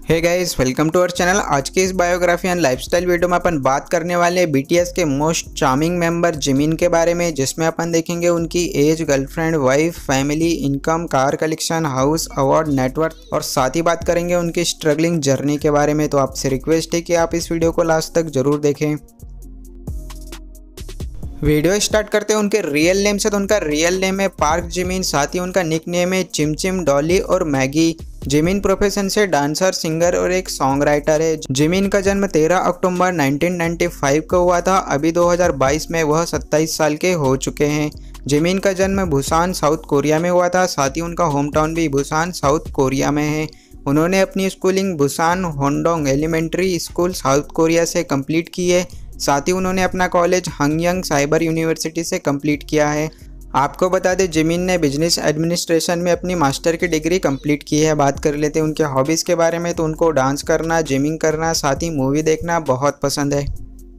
Hey guys, welcome to our channel. आज के इस बायोग्राफी एंड लाइफस्टाइल वीडियो में अपन बात करने वाले हैं बीटीएस के मोस्ट चार्मिंग मेंबर जिमिन के बारे में, जिसमें अपन देखेंगे उनकी age, girlfriend, wife, family, income, car collection, house, award, net worth और साथ ही बात करेंगे उनकी स्ट्रगलिंग जर्नी के बारे में। तो आपसे रिक्वेस्ट है कि आप इस वीडियो को लास्ट तक जरूर देखें। वीडियो स्टार्ट करते हैं उनके रियल नेम से। तो उनका रियल नेम है पार्क जिमिन, साथ ही उनका निक नेम है चिमचिम, डॉली और मैगी। जिमिन प्रोफेशन से डांसर, सिंगर और एक सॉन्ग राइटर है। जिमिन का जन्म 13 अक्टूबर 1995 को हुआ था। अभी 2022 में वह 27 साल के हो चुके हैं। जिमिन का जन्म बुसान, साउथ कोरिया में हुआ था। साथ ही उनका होम टाउन भी बुसान, साउथ कोरिया में है। उन्होंने अपनी schooling Busan Hodong elementary school, South Korea से कंप्लीट की है। साथ ही उन्होंने अपना कॉलेज हंगयंग साइबर यूनिवर्सिटी से कंप्लीट किया है। आपको बता दें, जिमिन ने बिजनेस एडमिनिस्ट्रेशन में अपनी मास्टर की डिग्री कंप्लीट की है। बात कर लेते हैं उनके हॉबीज़ के बारे में। तो उनको डांस करना, जिमिंग करना, साथ ही मूवी देखना बहुत पसंद है।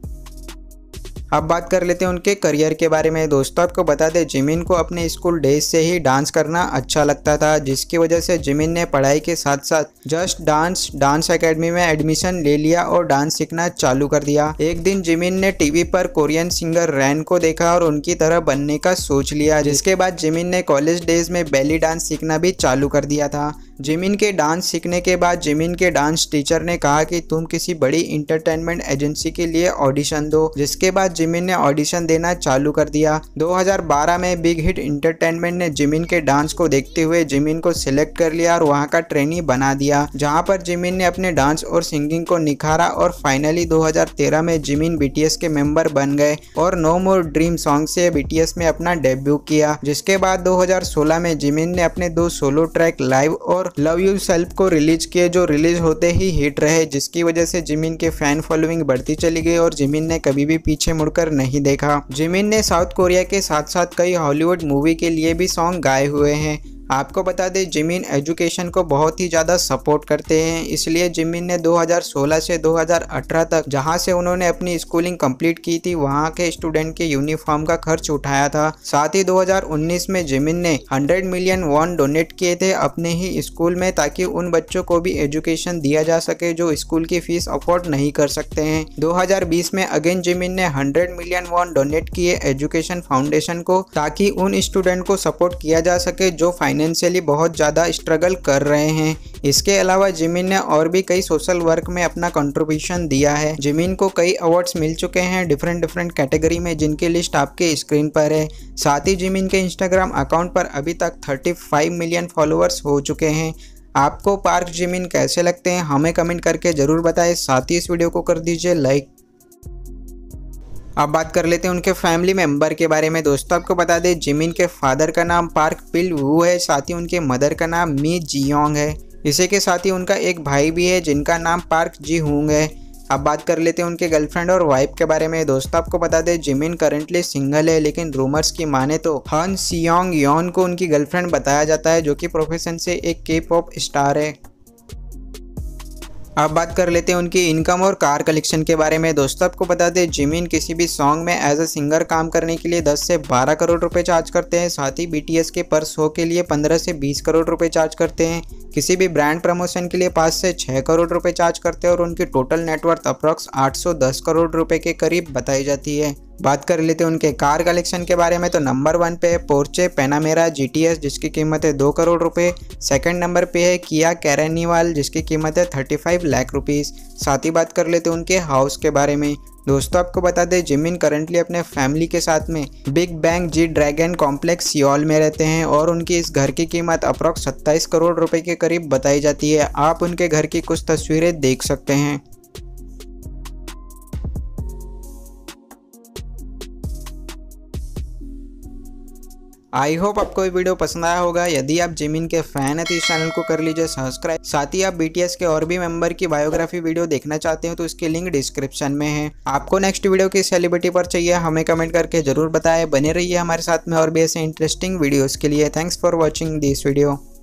अब बात कर लेते हैं उनके करियर के बारे में। दोस्तों, आपको बता दें, जिमिन को अपने स्कूल डेज से ही डांस करना अच्छा लगता था, जिसकी वजह से जिमिन ने पढ़ाई के साथ साथ जस्ट डांस एकेडमी में एडमिशन ले लिया और डांस सीखना चालू कर दिया। एक दिन जिमिन ने टीवी पर कोरियन सिंगर रैन को देखा और उनकी तरह बनने का सोच लिया, जिसके बाद जिमिन ने कॉलेज डेज में बेली डांस सीखना भी चालू कर दिया था। जिमिन के डांस सीखने के बाद जिमिन के डांस टीचर ने कहा कि तुम किसी बड़ी इंटरटेनमेंट एजेंसी के लिए ऑडिशन दो, जिसके बाद जिमिन ने ऑडिशन देना चालू कर दिया। 2012 में बिग हिट इंटरटेनमेंट ने जिमिन के डांस को देखते हुए जिमिन को सिलेक्ट कर लिया और वहां का ट्रेनी बना दिया, जहां पर जिमिन ने अपने डांस और सिंगिंग को निखारा और फाइनली 2013 में जिमिन बीटीएस के मेंबर बन गए और नो मोर ड्रीम सॉन्ग से बीटीएस में अपना डेब्यू किया। जिसके बाद 2016 में जिमिन ने अपने 2 सोलो ट्रैक लाइव और लव यू सेल्फ को रिलीज किए, जो रिलीज होते ही हिट रहे, जिसकी वजह से जिमिन के फैन फॉलोइंग बढ़ती चली गई और जिमिन ने कभी भी पीछे मुड़कर नहीं देखा। जिमिन ने साउथ कोरिया के साथ साथ कई हॉलीवुड मूवी के लिए भी सॉन्ग गाए हुए हैं। आपको बता दें, जिमिन एजुकेशन को बहुत ही ज़्यादा सपोर्ट करते हैं, इसलिए जिमिन ने 2016 से 2018 तक, जहां से उन्होंने अपनी स्कूलिंग कंप्लीट की थी, वहां के स्टूडेंट के यूनिफॉर्म का खर्च उठाया था। साथ ही 2019 में जिमिन ने 100 मिलियन वॉन डोनेट किए थे अपने ही स्कूल में, ताकि उन बच्चों को भी एजुकेशन दिया जा सके जो स्कूल की फीस अफोर्ड नहीं कर सकते हैं। 2020 में अगेन जिमिन ने 100 मिलियन वॉन डोनेट किए एजुकेशन फाउंडेशन को, ताकि उन स्टूडेंट को सपोर्ट किया जा सके जो फाइनेंशियली बहुत ज़्यादा स्ट्रगल कर रहे हैं। इसके अलावा जिमिन ने और भी कई सोशल वर्क में अपना कंट्रीब्यूशन दिया है। जिमिन को कई अवार्ड्स मिल चुके हैं डिफरेंट कैटेगरी में, जिनकी लिस्ट आपके स्क्रीन पर है। साथ ही जिमिन के इंस्टाग्राम अकाउंट पर अभी तक 35 मिलियन फॉलोअर्स हो चुके हैं। आपको पार्क जिमिन कैसे लगते हैं हमें कमेंट करके ज़रूर बताएं। साथ ही इस वीडियो को कर दीजिए लाइक। अब बात कर लेते हैं उनके फैमिली मेंबर के बारे में। दोस्तों, आपको बता दें, जिमिन के फादर का नाम पार्क पिल वू है, साथ ही उनके मदर का नाम मी जियोंग है। इसी के साथ ही उनका एक भाई भी है जिनका नाम पार्क जी हुंग है। अब बात कर लेते हैं उनके गर्लफ्रेंड और वाइफ के बारे में। दोस्तों, आपको बता दें, जिमिन करंटली सिंगल है, लेकिन रूमर्स की माने तो हन सियोंग योन को उनकी गर्लफ्रेंड बताया जाता है, जो कि प्रोफेशन से एक के-पॉप स्टार है। अब बात कर लेते हैं उनकी इनकम और कार कलेक्शन के बारे में। दोस्तों, आपको बता दें, जिमिन किसी भी सॉन्ग में एज अ सिंगर काम करने के लिए 10 से 12 करोड़ रुपए चार्ज करते हैं। साथ ही बीटीएस के पर शो के लिए 15 से 20 करोड़ रुपए चार्ज करते हैं। किसी भी ब्रांड प्रमोशन के लिए 5 से 6 करोड़ रुपए चार्ज करते हैं और उनकी टोटल नेटवर्थ अप्रॉक्स 810 करोड़ रुपए के करीब बताई जाती है। बात कर लेते हैं उनके कार कलेक्शन के बारे में। तो नंबर 1 पे है पोर्चे पैनामेरा जीटीएस, जिसकी कीमत है 2 करोड़ रुपए। सेकंड नंबर पे है किया कैरेनिवाल, जिसकी कीमत है 35 लाख रुपीस। साथ ही बात कर लेते हैं उनके हाउस के बारे में। दोस्तों, आपको बता दें, जिमिन करंटली अपने फैमिली के साथ में Big Bang G Dragon complex Seoul में रहते हैं और उनकी इस घर की कीमत अप्रॉक्स 27 करोड़ रुपए के करीब बताई जाती है। आप उनके घर की कुछ तस्वीरें देख सकते हैं। आई होप आपको ये वीडियो पसंद आया होगा। यदि आप जिमिन के फैन हैं तो इस चैनल को कर लीजिए सब्सक्राइब। साथ ही आप बीटीएस के और भी मेंबर की बायोग्राफी वीडियो देखना चाहते हो तो इसकी लिंक डिस्क्रिप्शन में है। आपको नेक्स्ट वीडियो किस सेलिब्रिटी पर चाहिए हमें कमेंट करके जरूर बताएं। बने रहिए हमारे साथ में और भी ऐसे इंटरेस्टिंग वीडियोस के लिए। Thanks for watching this video.